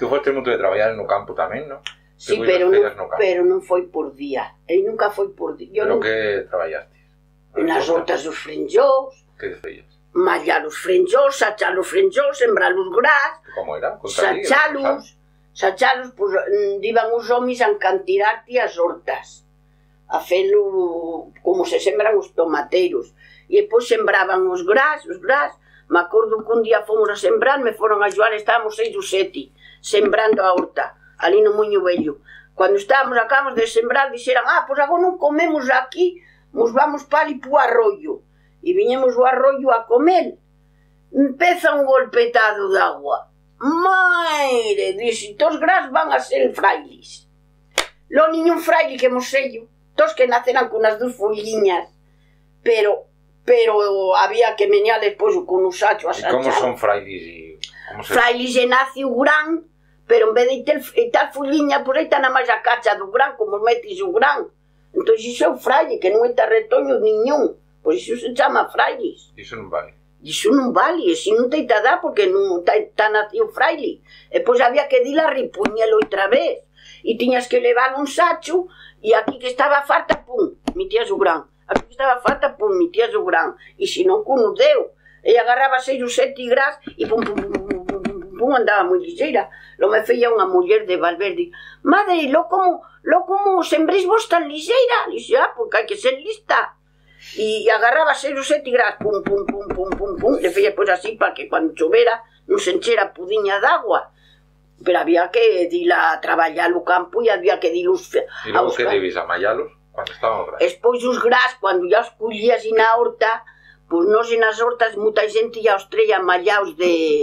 Tú foste moito de traballar no campo tamén, non? Sí, pero non foi por día. E nunca foi por día. Pero que traballaste? Nas hortas dos frenjós. Que feias? Mallar os frenjós, sachar os frenjós, sembrar os grás. Como era? Sachalos, pois iban os homes a encantirar-te as hortas. A felo como se sembran os tomateiros. E depois sembraban os grás. Me acordo que un día fomos a sembrar, me foron a ayudar, estábamos 6 ou 7, sembrando a horta, ali no Muño Vello. Cando acabamos de sembrar, dixeran, pois agora non comemos aquí, nos vamos para ali pro arroyo. E viñemos o arroyo a comer. Empeza un golpetado de agua. Maire, dixe, tos grás van a ser frailes. Lo niño un fraile que mosello, tos que naceran con as 2 folliñas, pero había que meñales pois con un sacho a sachar. E como son frailes? Frailes e nace o gran, pero en vez de tal folliña, pois aí está na máis a cacha do gran, como metes o gran. Entón iso é o fraile, que non está retoño niñón. Pois iso se chama frailes. Iso non vale. Iso non vale, e se non te dá porque non está nacido fraile. E pois había que dir a ripuñelo outra vez. E tiñas que levar un sacho, e aquí que estaba farta, pum, metías o gran. Aquí que estaba farta, pum, metías o gran. E se non, cuno deu. E agarraba 6 ou 7 grás, e pum, pum, pum, pum, pum, pum, pum, andaba moi lixeira. Lo me feía unha muller de Valverde. Madre, lo como sembréis vos tan lixeira? Dixe, porque hai que ser lista. E agarraba 6 ou 7 grás, pum, pum, pum, pum, pum, pum, le feía pois así para que cando chovera non se enchera pudiña d'agua. Pero había que ir a traballar o campo e había que ir a buscar. E logo que debes a mallalos cando estaban grás? Espois os grás, cando ya os collías e na horta, pois nos e nas hortas moita xente ya os treia mallaos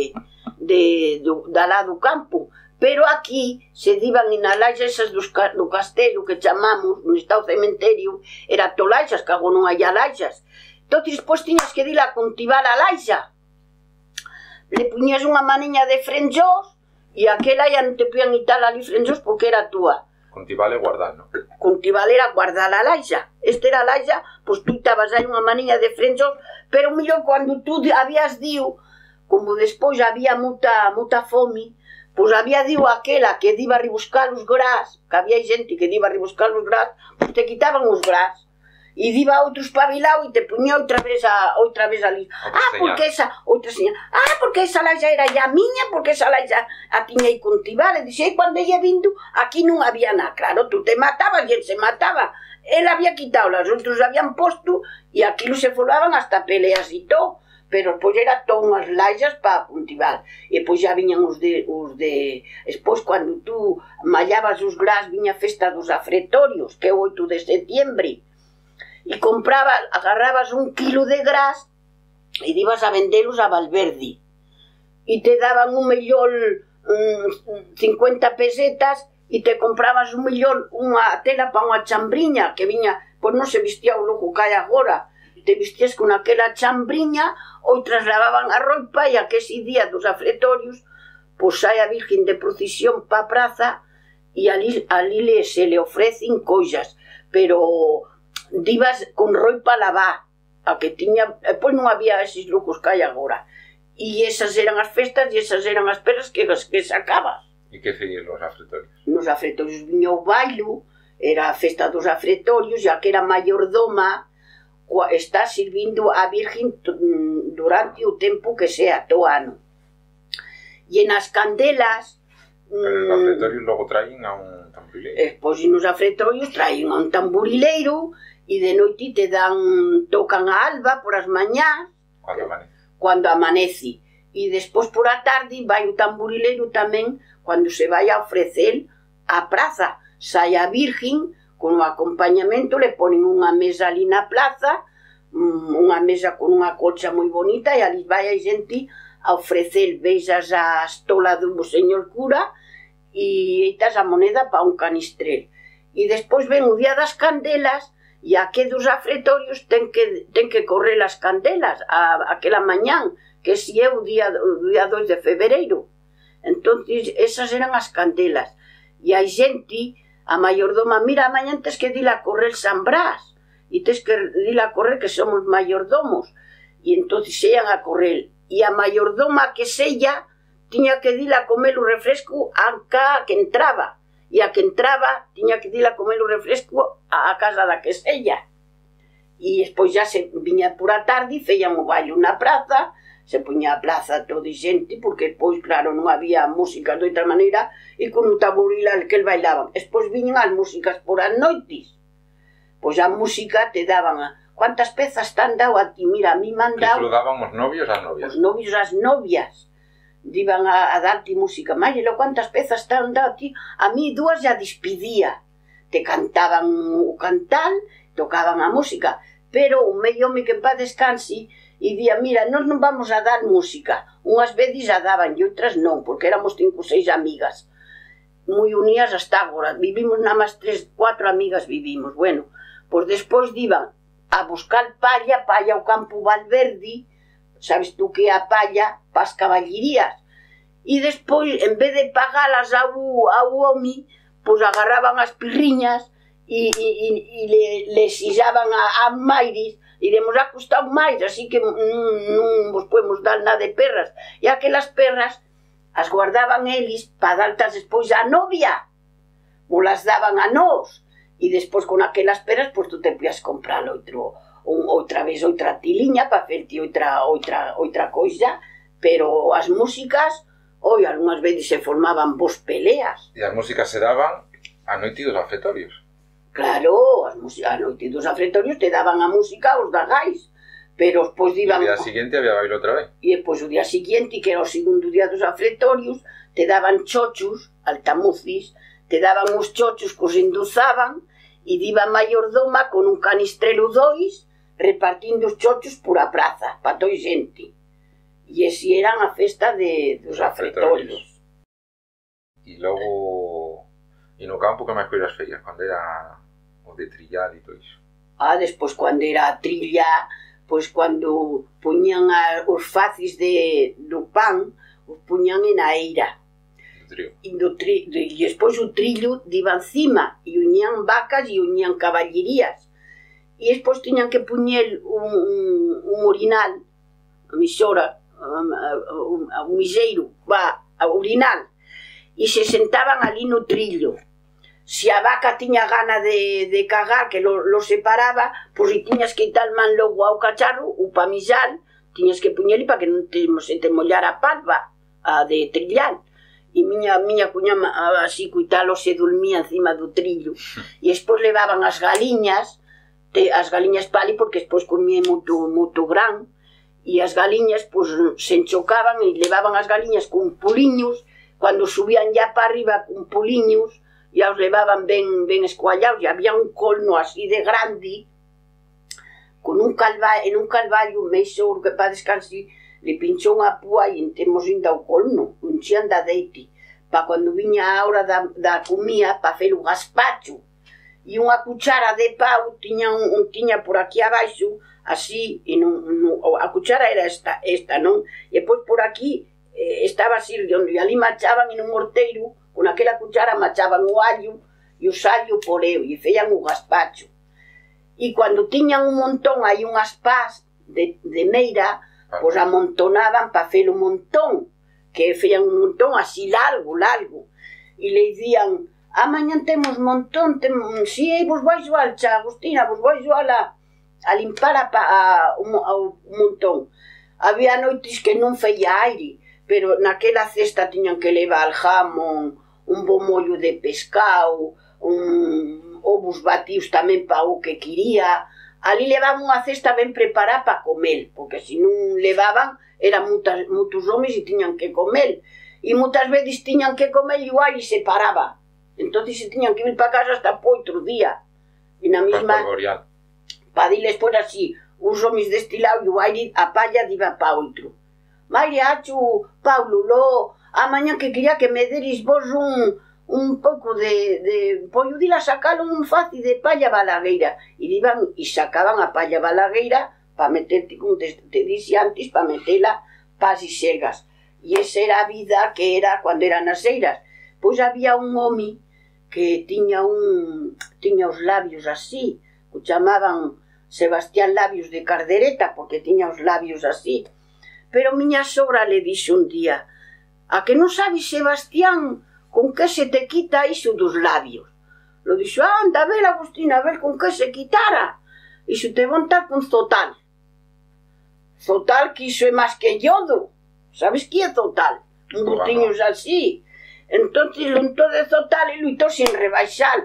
da lá do campo. Pero aquí se diban en as laixas esas do castelo que chamamos, no está o cementerio, era tolaixas, que agora non hai laixas. Entón, despois tiñas que ir a cultivar a laixa. Le puñas unha maniña de frenjós e aquela ya non te podían quitar ali frenjós porque era túa. Cultivar e guardar, non? Cultivar era guardar a laixa. Esta era a laixa, pois tú estabas aí unha maniña de frenjós, pero mellor cando tú habías diu, como despois había muita fome, pois había diu aquela que iba a rebuscar os grás, que había xente que iba a rebuscar os grás, pois te quitaban os grás, e iba outro espabilado e te puña outra vez ali. Porque esa, outra seña, porque esa laixa era ya miña, porque esa laixa a tiña que cultivar, e dixei, cando ella vindo, aquí non había nada, claro, tú te matabas e él se mataba, él había quitado, os outros habían posto, e aquilo se formaban hasta peleas e todo. Pero pois era todo unhas laixas para cultivar. E pois já viñan os de... Despois, cando tú mallabas os grás, viña a festa dos afretorios, que é o 8 de setiembre. E agarrabas 1 kilo de grás e ibas a vendelos a Valverde. E te daban un mellor 50 pesetas e te comprabas un mellor unha tela para unha chambriña que viña, pois non se vistía o logo que hai agora. Te vistías con aquela chambriña, outras lavaban a roupa e aquese día dos afretorios, pois sai a Virgen de procesión pa praza e ali se le ofrecen cousas, pero divas con roupa lavá, a que tiña, pois non había eses lujos que hai agora. E esas eran as festas e esas eran as perras que sacabas. E que seguían nos afretorios? Nos afretorios viña o bailo, era a festa dos afretorios, ya que era maiordoma, está sirvindo a Virgen durante o tempo que sea, todo ano. E nas candelas... Pero nos afretorios logo traen a un tamburileiro. Pois nos afretorios traen a un tamburileiro e de noite te tocan a alba por as mañás. Cando amanece. E despois por a tarde vai o tamburileiro tamén cando se vai a ofrecer a praza. Sai a Virgen... Con o acompañamento le ponen unha mesa ali na plaza, unha mesa con unha colcha moi bonita e ali vai a xente a ofrecer, beijas a estola do señor cura e eitas a moneda para un canistrel. E despois ven o día das candelas e aquí dos afretorios ten que correr as candelas aquela mañán, que si é o día 2 de febreiro. Entón, esas eran as candelas. E hai xente... A maiordoma, mira, mañan tes que dir a correr San Brás e tes que dir a correr que somos maiordomos e entón sean a correr e a maiordoma que sella tiña que dir a comer o refresco a que entraba, e a que entraba tiña que dir a comer o refresco a casa da que sella. E despois já se viña por a tarde e feían o baile na praza, se puña a plaza todo de xente, porque despois, claro, non había música de outra maneira, e con o taburil al que el bailaban. Despois viñan as músicas por as noites. Pois a música te daban cuántas pezas te han dado a ti, mira, a mí me han dado... Que lo daban os novios ás novias. Os novios ás novias. Iban a darte música. Mállelo, cuántas pezas te han dado a ti? A mí dúas ya despidía. Te cantaban o cantal, tocaban a música. Pero o medio home que en paz descanse e día, mira, nós non vamos a dar música. Unhas veces a daban e outras non, porque éramos 5 ou 6 amigas. Moi unidas hasta agora. Vivimos nada máis 3, 4 amigas vivimos. Bueno, pois despois iban a buscar palla ao campo Valverde, sabes tú que é a palla para as caballerías, e despois, en vez de pagalas ao home, pois agarraban as pirriñas e le xillaban a mairis, e demos a costar máis, así que non vos podemos dar nada de perras, e aquelas perras as guardaban eles para dartas despois á novia, ou las daban a nós. E despois con aquelas peras, pois tú te podías comprar outra vez outra tiliña para ferte outra coisa, pero as músicas, oi, algunhas veces se formaban vos peleas. E as músicas se daban a noite dos afetorios. Claro, a noite dos afetorios te daban a música os da gais, pero despois iban... E o día seguinte había baile outra vez. E despois o día seguinte, que era o segundo día dos afetorios, te daban chochos, altamucis, te daban os chochos que os endozaban, e diva maiordoma con un canistrelo 2 repartindo os chochos por a praza, para toi xente. E ese eran a festa dos afetorios. E logo... E no campo que máis coisas feias, cando era o de trillar e todo iso? Despois cando era a trilla, pois cando poñían os facis do pan, os poñían en a eira. E despois o trillo diba encima e unían vacas e unían caballerías e despois tiñan que puñer un orinal, a misora, o miseiro, a orinal, e se sentaban ali no trillo. Se a vaca tiña gana de cagar, que lo separaba, pois se tiñas que tal man logo ao cacharro, o pamisal, tiñas que puñerle para que non se te mollara a palva de trillar. E miña cuña así cuitalo se dormía encima do trillo e despois levaban as galiñas pali, porque despois comía moito gran, e as galiñas pois se enchocaban e levaban as galiñas con puliños, cando subían ya para arriba con puliños e os levaban ben escoallados, e había un colno así de grande con un calvario meixo que para descansar le pinchou unha púa e temos ainda o colno, unxían da deite, para cando viña a hora da comida, para fer o gaspacho. E unha cuchara de pau tiña por aquí abaixo, así, e a cuchara era esta, non? E depois por aquí estaba así, e ali machaban en un morteiro, con aquela cuchara machaban o allo, e o sallo poreo, e feían o gaspacho. E cando tiñan un montón, hai unhas pás de meira, pois amontonaban para fer un montón, que feían un montón así largo, e le dicían, mañan temos montón, si, vos vais a alcha, Agustina, vos vais a limpar o montón. Había noites que non feía aire, pero naquela cesta tiñan que levar jamón, un bo mollo de pescado, ovos batidos tamén para o que quería. Ali levaban unha cesta ben preparada para comer, porque se non levaban, eran moitos homes e tiñan que comer. E moitas veces tiñan que comer e o aire se paraba. Entón se tiñan que ir para casa hasta por outro día. E na mesma... Para diles por así, os homes deste lado e o aire, a palla diba para outro. Maria, acho, Paulo, mañan que quería que me deris vos un pouco de pollo, dila sacalo un faci de palla balagueira, e iban e sacaban a palla balagueira para meterte, como te dixi antes, para metela para as xegas. E esa era a vida que era cando eran as eiras. Pois había un home que tiña os labios así, o chamaban Sebastián Labios de Cardereta, porque tiña os labios así. Pero miña sogra le dixo un día, A que non sabes, Sebastián, con que se te quita iso dos labios? Lo dixo, anda, a ver, Agustina, a ver con que se quitara. Iso te monta con Zotal. Zotal, que iso é máis que yodo. Sabes que é Zotal? Un botiños así. Entonces luntó de Zotal e luitó sin rebaixar.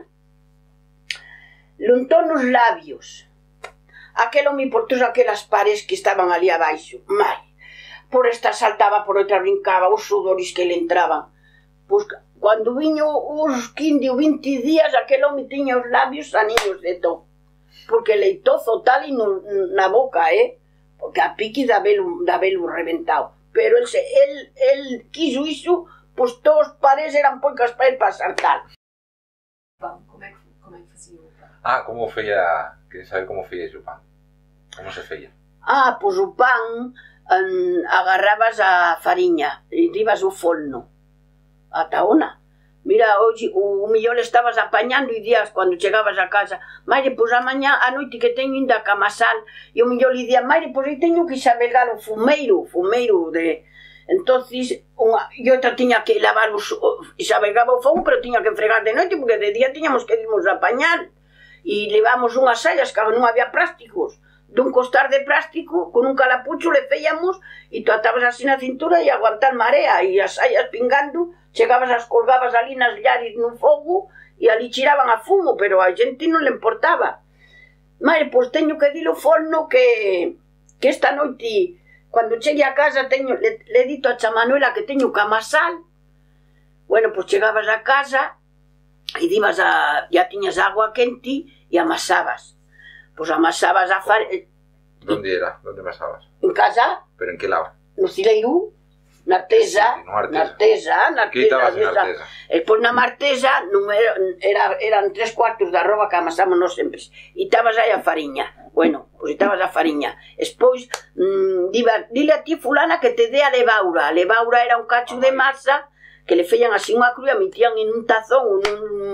Luntó nos labios. Aquelo me portou aquelas pares que estaban ali abaixo. Mai. Por esta saltaba, por outra brincaba, os sudores que le entraban. Pois, cando viño os 15 ou 20 días, aquel home tiña os labios aniños de todo. Porque leitou Zotal na boca, porque a piqui da velo reventado. Pero el quiso iso, pois todos os pares eran poucas para el para saltar. Como é que facía o pan? Como feia... Queres saber como feia o pan? Como se feia? Pois o pan agarrabas a fariña e ibas o forno. Ata ona. Mira, hoxe o millón estabas apañando e días cando chegabas a casa, Maire, pois a noite que teño ainda a camasal, e o millón le día, Maire, pois aí teño que xabegar o fumeiro de... Entonces, e outra tiña que lavar xabegaba o fogo, pero tiña que fregar de noite, porque de día tiñamos que irmos a apañar, e levamos unhas saias que non había plásticos, dun costar de plástico, con un calapucho le feiamos, e tú atabas así na cintura e aguantar marea, e as saias pingando, chegabas, as colgabas ali nas llares no fogo e ali tiraban a fumo, pero a xente non le importaba. Mare, pois teño que dir ao forno que esta noite, cando chegue a casa, le dito a cha Manuela que teño camasal. Bueno, pois chegabas a casa e ya tiñas agua quente e amasabas. Pois amasabas a farinha. Onde era? Onde amasabas? En casa. Pero en que lado? No Cileirú. Na Artesa, que estabas en Artesa? E pois na Martesa eran 3/4 da arroba que amasámonos sempre. E estabas aí a fariña. Bueno, pois estabas a fariña. Espois, dile a ti fulana que te dé a levaura. A levaura era un cacho de masa que le feían así unha cruz e a metían en un tazón ou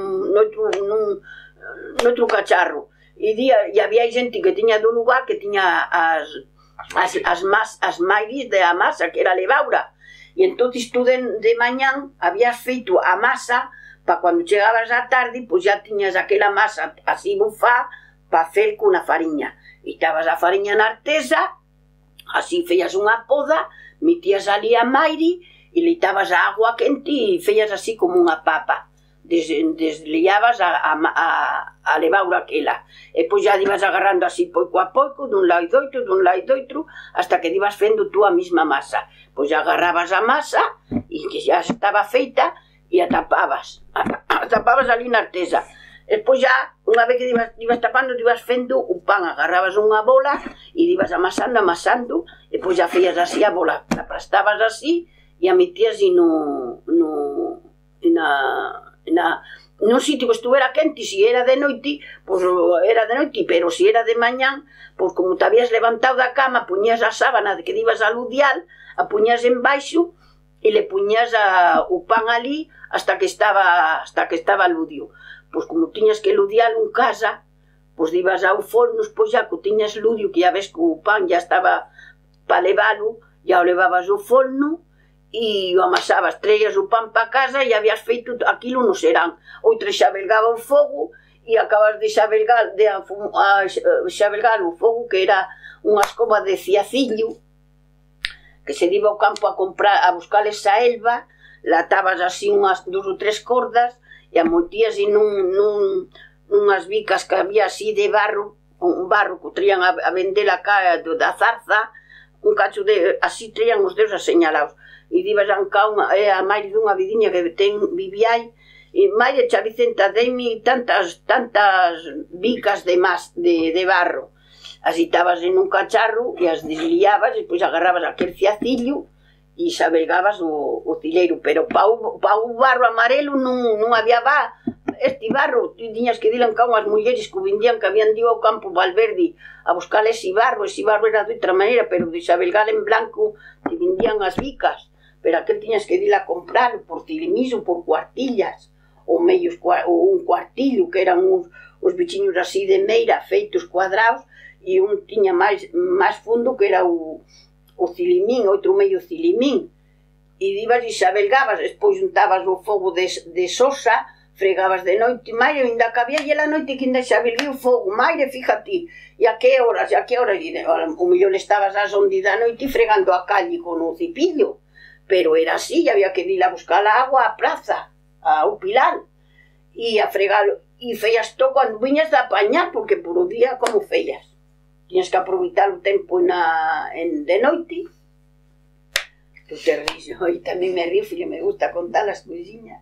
noutro cacharro. E había xente que tiña do lugar que tiña as mairis de a masa, que era a levaura. E entonces tú de mañán habías feito a masa para cando chegabas á tarde, pois ya tiñas aquela masa así bufá para fer cunha fariña. E estabas a fariña na Artesa, así feias unha poda, metías ali a mairi e leitabas a agua quente e feias así como unha papa. Desliabas a levaura aquela. E pois ya ibas agarrando así pouco a pouco, dun lado e doutro, hasta que ibas fendo tú a mesma masa. Pois agarrabas a masa e que xa estaba feita e a tapabas ali na Artesa. E pois ya, unha vez que ibas tapando, ibas fendo o pan, agarrabas unha bola e ibas amasando, e pois ya feias así a bola, la aplastabas así e a metías nun sitio que estuvera quente. Se era de noite, pois era de noite, pero se era de mañán, pois como te habías levantado da cama, puñías a sábana que ibas a ludial, a puñías en baixo e le puñías o pan ali hasta que estaba ludio. Pois como tiñas que ludiar en casa, pois ibas ao forno, pois já que tiñas ludio, que ya ves que o pan ya estaba para levalo, ya o levabas ao forno e o amasabas, traías o pan para casa e habías feito aquilo no serán. Outra xabelgaba o fogo e acabas de xabelgar o fogo, que era unha escoba de ciacillo que se iba ao campo a buscar esa elva, latabas así unhas 2 ou 3 cordas e a motías en unhas bicas que había así de barro, un barro que traían a vender a cara da zarza, un cacho de, así traían os dedos aseñalados. E ibas a a máis dunha vidiña que vivía aí, e Maire, xa Vicenta, deime tantas bicas de barro. As itabas en un cacharro e as desliabas e depois agarrabas aquel ciacillo e xabelgabas o cileiro, pero para o barro amarelo non había este barro, tiñas que dir a unhas mulleres que vendían, que habían ido ao campo Valverde a buscar ese barro era de outra maneira, pero de xabelgar en blanco te vendían as bicas, pero aquel tiñas que ir a comprar por cilimiso, por cuartillas, ou un cuartillo, que eran os bichiños así de meira feitos cuadrados, e un tiña máis fundo, que era o cilimín, outro medio cilimín, ibas e xabelgabas, despois untabas o fogo de sosa, fregabas de noite, maire, ainda que había e la noite que ainda xabelguei o fogo, maire, fíjate, e a que horas, o mellor estabas ás 11 da noite fregando a calle con o cepillo, pero era así, había que ir a buscar a agua á praza, ao Pilar, e a fregar, e feias todo cando viñas de apañar, porque por o día como feias, tiñas que aproveitar o tempo de noite. Tu te ríes, e tamén me río, filho, me gusta contar as coisinhas.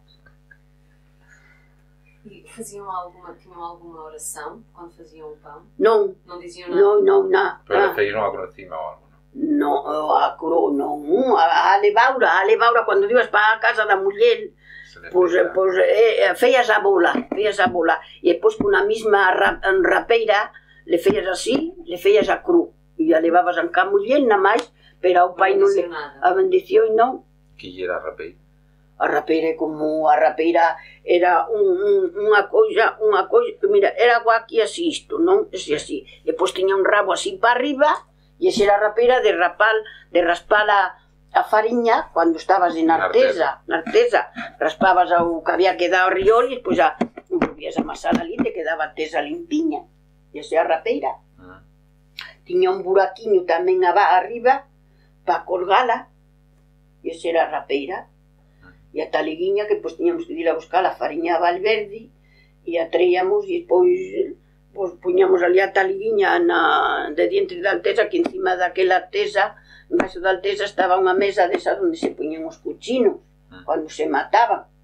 E tinham alguma oração quando faziam o pão? Non. Não diziam nada? Non, nada. Pero le feis unha cruz encima ou algo, non? Non, a levaura, cando ibas para a casa da muller, pois feias a bola, e depois con a mesma rapeira, le feias así, le feias a cru, e a levabas a cá muller, na máis, pero ao pai non le... A bendición non. Que era a rapeira? A rapeira é como... A rapeira era unha coisa... Mira, era algo aquí así isto, non? Así. Depois tiña un rabo así para arriba, e esa era a rapeira de raspar a fariña cando estabas en artesa. Raspabas o que había que dar ao riol e depois volvías a amasar ali, te quedaba a tesa limpiña. E esa é a rapeira. Tiña un buraquiño tamén arriba para colgala, e esa era a rapeira. E a taliguiña que pois tiñamos que ir a buscar a fariña a Valverde e a traíamos e depois puñamos ali a taliguiña de diante da alteza, que encima daquela alteza, embaixo da alteza estaba unha mesa desa onde se puñan os cuchinos cando se mataban.